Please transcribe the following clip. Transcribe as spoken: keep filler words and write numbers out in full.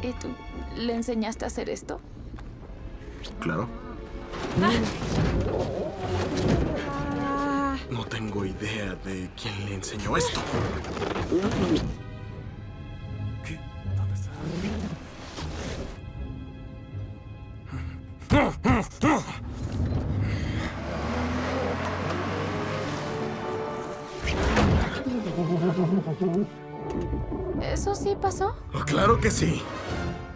¿Y tú le enseñaste a hacer esto? Claro. Ah. No tengo idea de quién le enseñó esto. ¿Qué? ¿Dónde está? ¿Eso sí pasó? Oh, claro que sí.